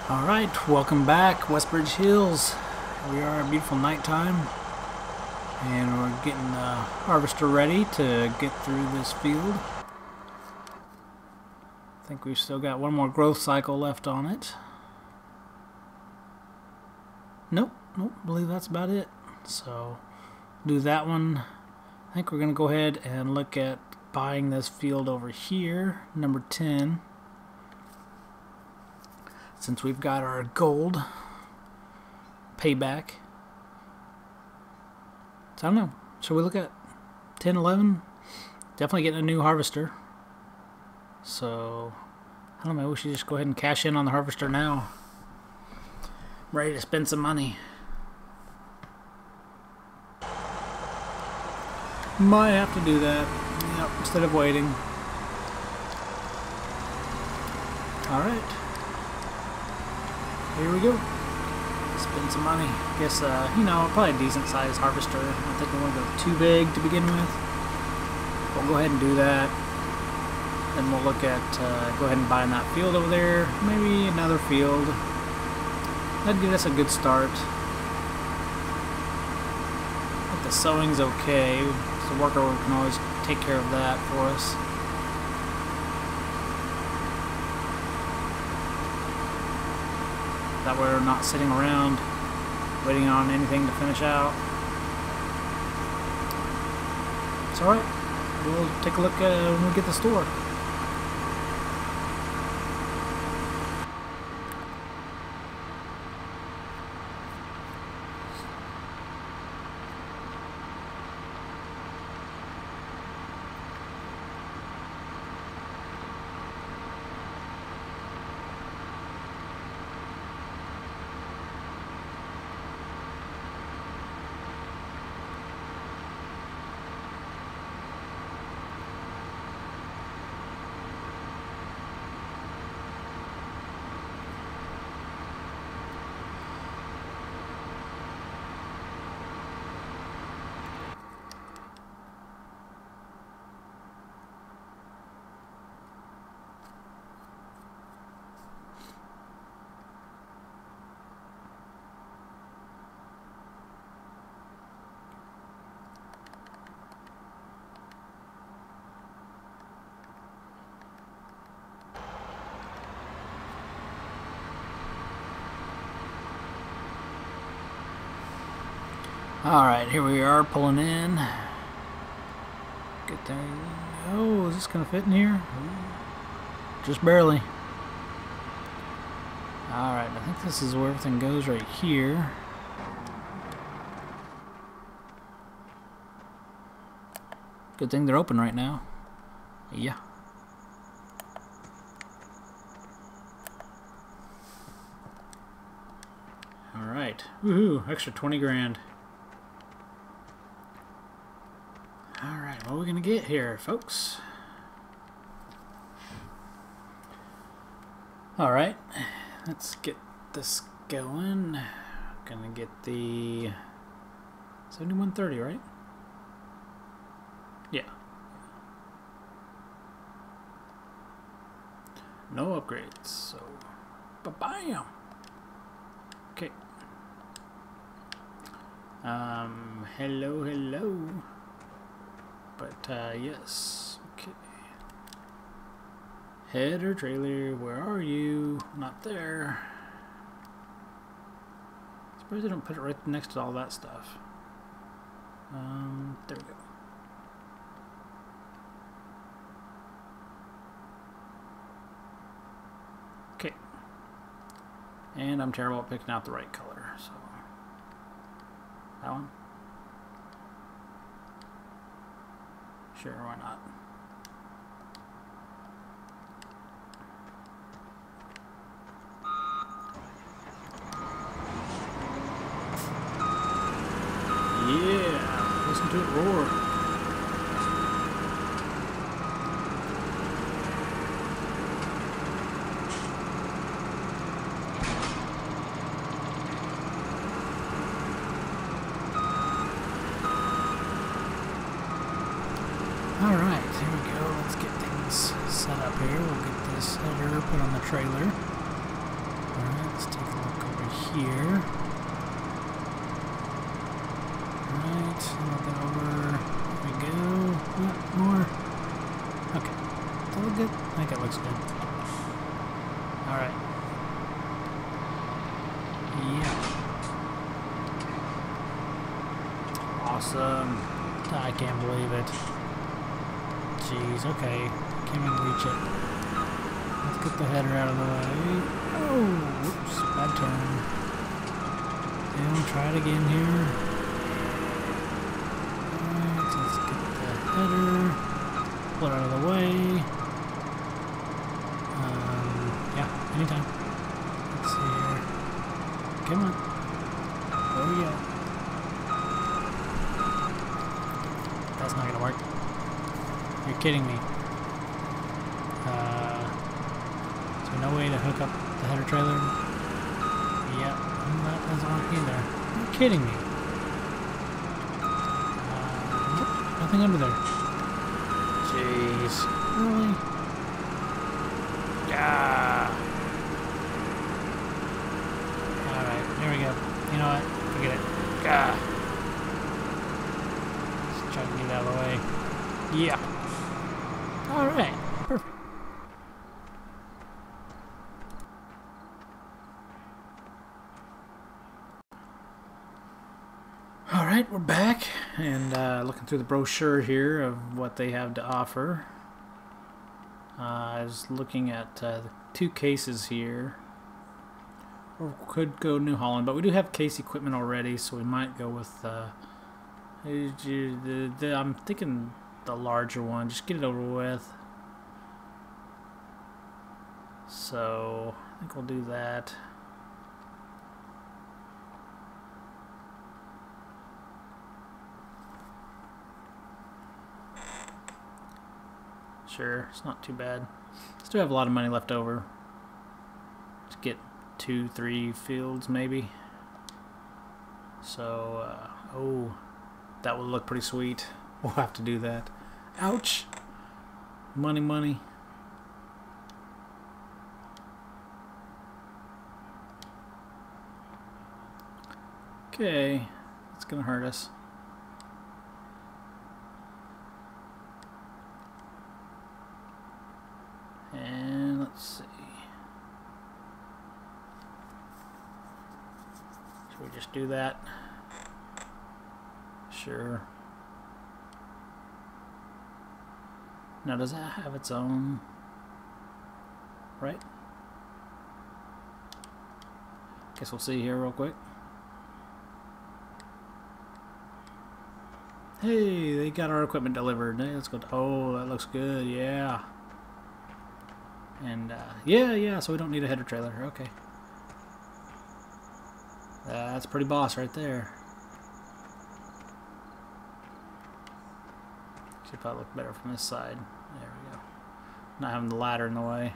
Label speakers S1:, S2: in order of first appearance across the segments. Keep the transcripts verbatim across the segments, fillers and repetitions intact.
S1: Alright, welcome back, Westbridge Hills. We are at beautiful nighttime, and we're getting the harvester ready to get through this field. I think we've still got one more growth cycle left on it. Nope, nope, I believe that's about it. So, do that one. I think we're going to go ahead and look at buying this field over here, number ten. Since we've got our gold payback. So I don't know. Should we look at ten, eleven? Definitely getting a new harvester. So I don't know. We should just go ahead and cash in on the harvester now. I'm ready to spend some money. Might have to do that. Yep, instead of waiting. Alright. Here we go. Spend some money. Guess, uh, you know, probably a decent sized harvester. I don't think we want to go too big to begin with. We'll go ahead and do that. Then we'll look at, uh, go ahead and buying that field over there. Maybe another field. That'd give us a good start. I think the sowing's okay. The worker can always take care of that for us. That way we're not sitting around waiting on anything to finish out. It's alright. We'll take a look at it when we get to the store. Alright, here we are pulling in. Good thing. Oh, is this going to fit in here? Just barely. Alright, I think this is where everything goes right here. Good thing they're open right now. Yeah. Alright. Woohoo, extra twenty grand. Alright, what are we going to get here, folks? Alright, let's get this going. Gonna get the seventy-one thirty, right? Yeah. No upgrades, so ba-bam! Okay. Um, hello, hello. But, uh, yes. Okay. Header, trailer, where are you? Not there. Suppose they don't put it right next to all that stuff. Um, there we go. Okay. And I'm terrible at picking out the right color, so. That one? Sure, why not? Yeah, listen to it roar. Alright, here we go. Let's get things set up here. We'll get this header put on the trailer. Alright, here. Alright, look it over. There we go. What more? Okay. Does that look good? I think it looks good. Alright. Yeah. Awesome. I can't believe it. Jeez, okay. Can't even reach it. Let's get the header out of the way. Oh, whoops, bad turn. And we'll try it again here. Alright, let's get the header. Pull it out of the way. Um, yeah, anytime. Let's see here. Come on. Where we go? That's not gonna work. You're kidding me. Uh, is there no way to hook up the header trailer? Yep, that doesn't work either. You're kidding me. Uh, nope, nothing under there. Jeez. Really? Yeah. Alright, there we go. You know what? Forget it. Gah. Let's try to get it out of the way. Yeah. Alright. Perfect. Alright, we're back and uh, looking through the brochure here of what they have to offer. Uh, I was looking at uh, the two cases here. Or could go New Holland, but we do have case equipment already, so we might go with uh, the, the, I'm thinking the larger one. Just get it over with. So I think we'll do that. Sure, it's not too bad. Still have a lot of money left over to get two, three fields maybe. So, uh, oh, that would look pretty sweet. We'll have to do that. Ouch! Money, money. Okay, it's gonna hurt us. And let's see. Should we just do that? Sure. Now, does that have its own? Right? Guess we'll see here real quick. Hey, they got our equipment delivered. Hey, let's go. Oh, that looks good. Yeah. And, uh, yeah, yeah, so we don't need a header trailer. Okay. Uh, that's pretty boss right there. Should probably look better from this side. There we go. Not having the ladder in the way.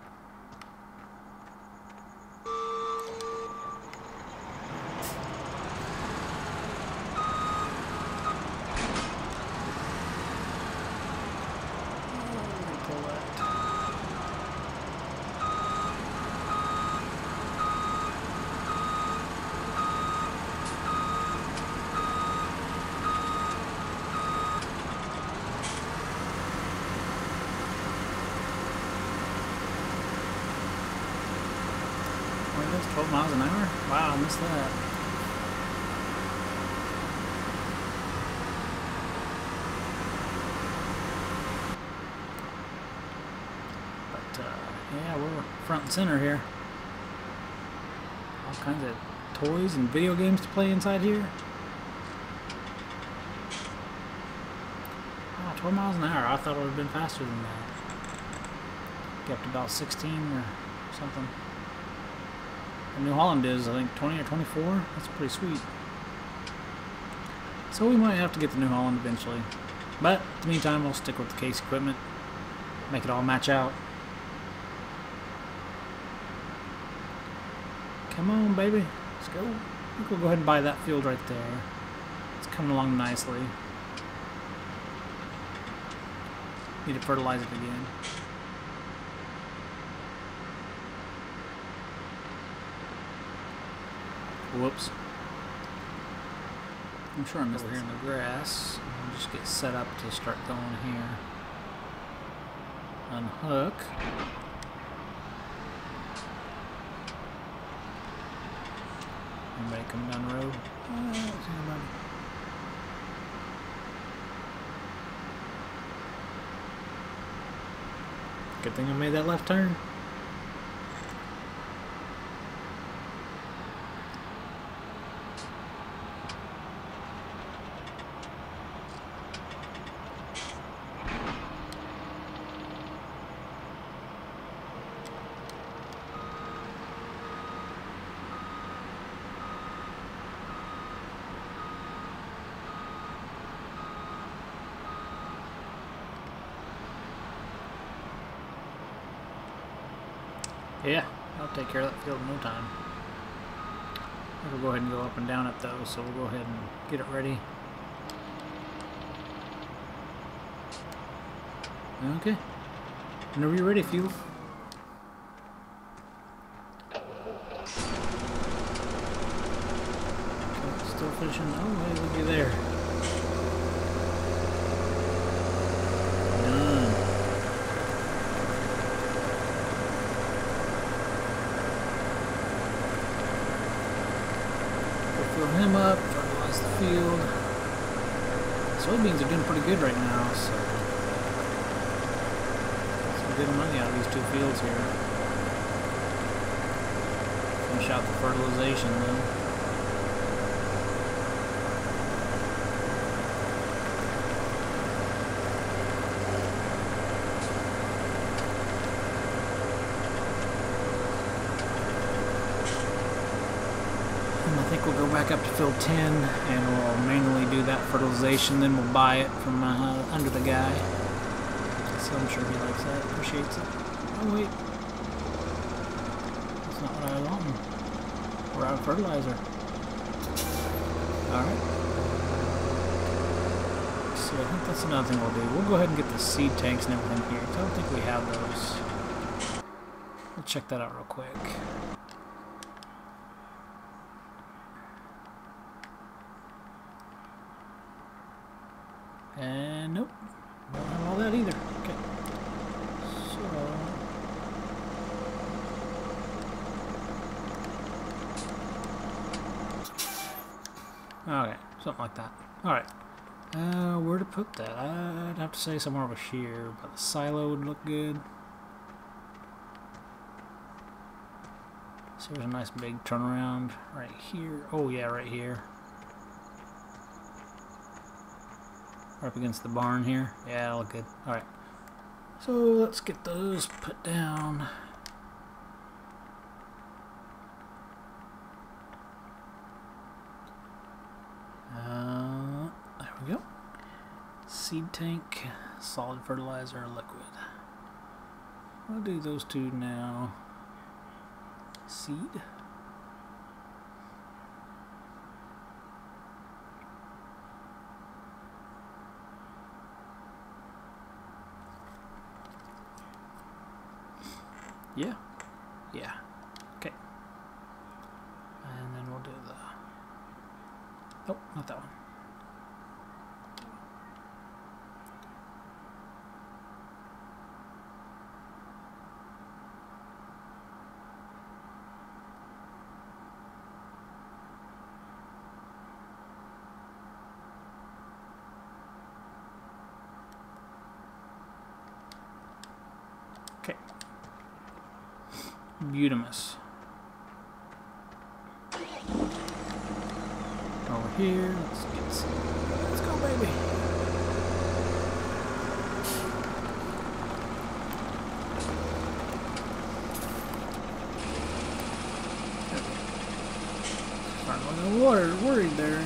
S1: twelve miles an hour? Wow, I missed that. But, uh, yeah, we're front and center here. All kinds of toys and video games to play inside here. Wow, twelve miles an hour. I thought it would have been faster than that. Get up to about sixteen or something. New Holland is, I think, twenty or twenty-four. That's pretty sweet. So we might have to get the New Holland eventually. But, in the meantime, we'll stick with the case equipment. Make it all match out. Come on, baby. Let's go. I think we'll go ahead and buy that field right there. It's coming along nicely. Need to fertilize it again. Whoops. I'm sure I'm over here in the grass. I'll just get set up to start going here. Unhook. Anybody coming down the road? Oh, there's anybody. Good thing I made that left turn. Yeah, I'll take care of that field in no time. We'll go ahead and go up and down it though, so we'll go ahead and get it ready. Okay. Whenever you're ready, fuel. Okay, still fishing. Oh, hey, looky there. Fill him up, fertilize the field. Soybeans are doing pretty good right now, so some good money out of these two fields here. Finish out the fertilization then. I think we'll go back up to field ten and we'll manually do that fertilization, then we'll buy it from uh, under the guy. So I'm sure he likes that, appreciates it. Oh wait, that's not what I want. We're out of fertilizer. Alright. So I think that's another thing we'll do. We'll go ahead and get the seed tanks and everything here, because I don't think we have those. We'll check that out real quick. And nope, don't have all that either. Okay, so okay, something like that. All right, uh, where to put that? I'd have to say somewhere over here, but the silo would look good. So there's a nice big turnaround right here. Oh yeah, right here. Up against the barn here. Yeah, that'll look good. Alright. So let's get those put down. Uh, there we go. Seed tank, solid fertilizer, liquid. I'll do those two now. Seed. Yeah, yeah, okay. And then we'll do the, oh, not that one. Okay. Butamus. Over here, let's get some. Let's go, baby. Starting with the water, worried there.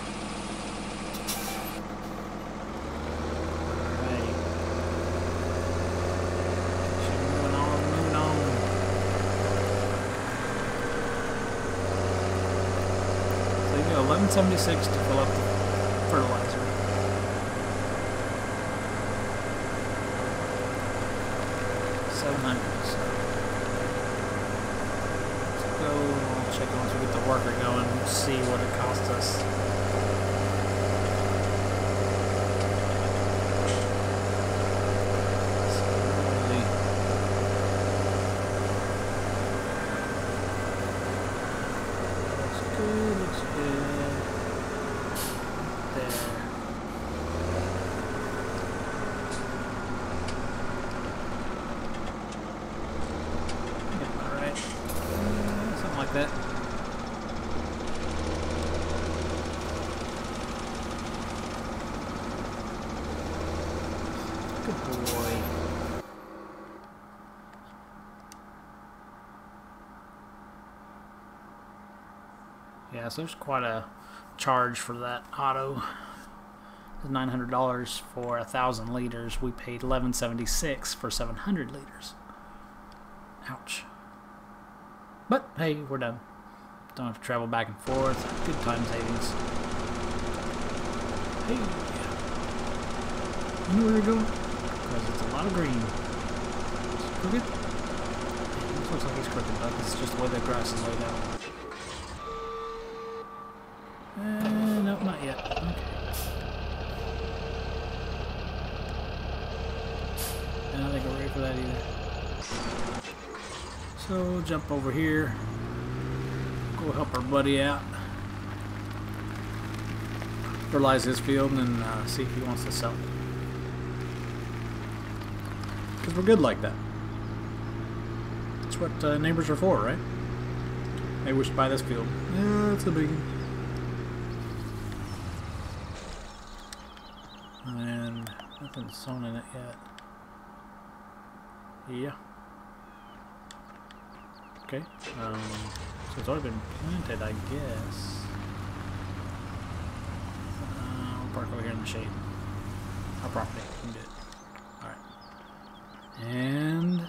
S1: eleven seventy-six to fill up the fertilizer. seven hundred. So let's go. I'll check it once we get the worker going. We'll see what it costs us. That. Good boy. Yeah, so there's quite a charge for that auto. nine hundred dollars for a thousand liters. We paid eleven seventy-six for seven hundred liters. Ouch. But, hey, we're done. Don't have to travel back and forth. Good time savings. Hey. You know where we're going? Because it's a lot of green. It's crooked. This looks like it's crooked, but it's just the way the grass is laid out. Uh, no, not yet. Okay. I don't think we're ready for that either. So we'll jump over here, go help our buddy out, fertilize his field, and then uh, see if he wants to sell it. Because we're good like that. That's what uh, neighbors are for, right? They wish to buy this field. Yeah, that's a biggie. And nothing's sown in it yet. Yeah. Okay, um, so it's already been planted, I guess. Uh, we'll park over here in the shade. Our property, we can do it. Alright. And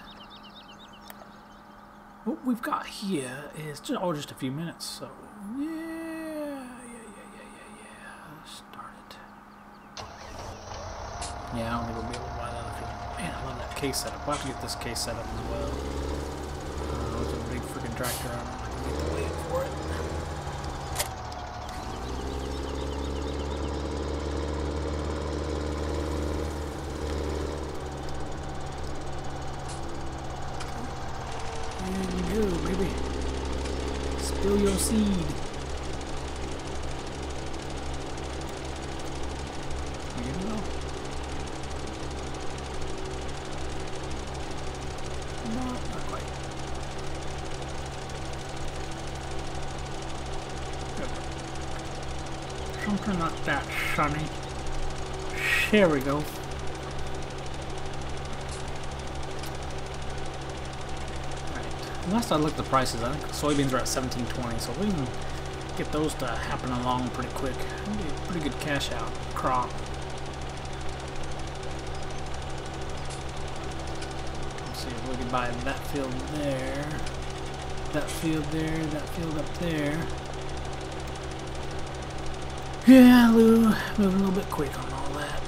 S1: what we've got here is just, oh, just a few minutes, so yeah, yeah, yeah, yeah, yeah, yeah. Start it. Yeah, I don't think we'll be able to buy that other field. Man, I love that case setup. We'll have to get this case set up as well. Big freaking tractor. I don't know if I can get the weight for it. There you go, baby. Spill your seed. There you go. No, not quite. Something like that, Sonny. There we go. Right. Last I looked at the prices, I think soybeans are at seventeen twenty, so we can get those to happen along pretty quick. That'd be a pretty good cash out crop. Let's see if we can buy that field there, that field there, that field up there. Yeah, Lou, moving a little bit quick on all that.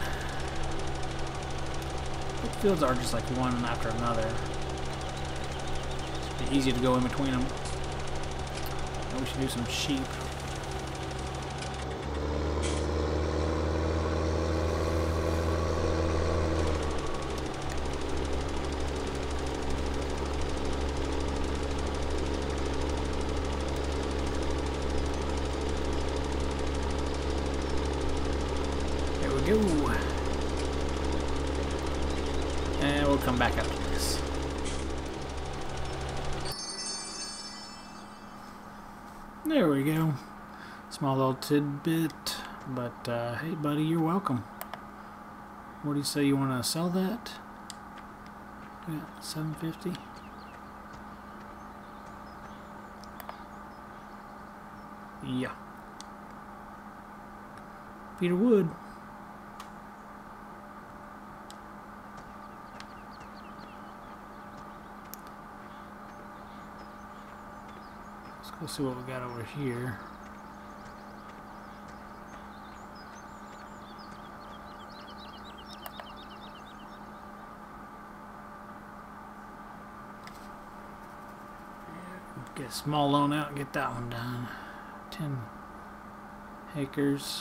S1: But the fields are just like one after another. It's easy to go in between them. Maybe we should do some sheep. Go. And we'll come back after this. There we go. Small little tidbit, but uh, hey buddy, you're welcome. What do you say, you want to sell that? Yeah, seven fifty. Yeah. Peter Wood. Let's see what we got over here. Yeah, get a small loan out and get that one done. ten acres.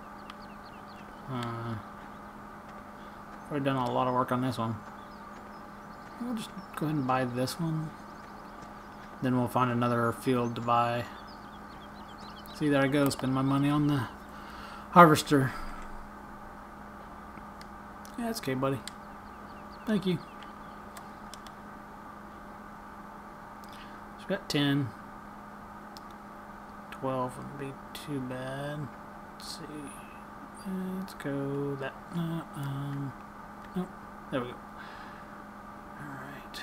S1: Uh, I've done a lot of work on this one. We'll just go ahead and buy this one. Then we'll find another field to buy. See, there I go. Spend my money on the harvester. Yeah, that's okay, buddy. Thank you. So we got ten. twelve wouldn't be too bad. Let's see. Let's go that. Uh, um, oh, there we go. Alright.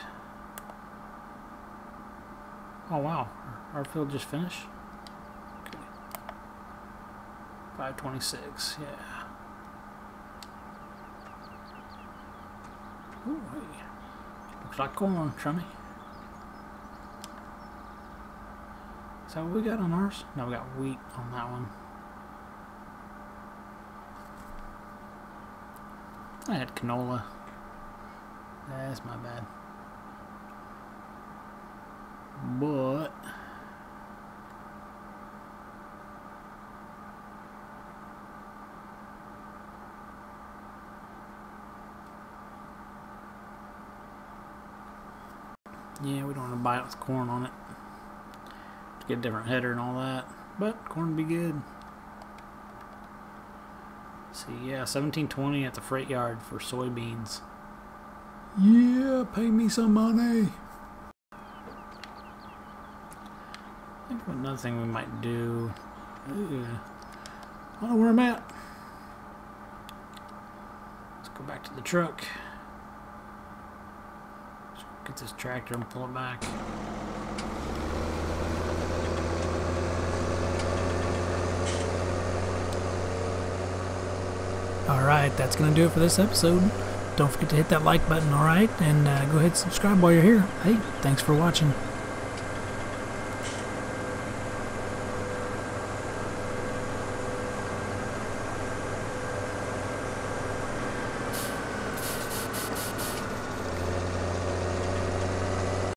S1: Oh, wow. Our field just finished? Okay. five twenty-six, yeah. Ooh, hey. Looks like corn, Trummy. Is that what we got on ours? No, we got wheat on that one. I had canola. That's my bad. But yeah, we don't want to buy it with corn on it. Get a different header and all that. But corn would be good. See, yeah, seventeen twenty at the freight yard for soybeans. Yeah, pay me some money. I think another thing we might do. Ooh, I don't know where I'm at. Let's go back to the truck. Let's get this tractor and pull it back. Alright, that's going to do it for this episode. Don't forget to hit that like button, alright? And uh, go ahead and subscribe while you're here. Hey, thanks for watching.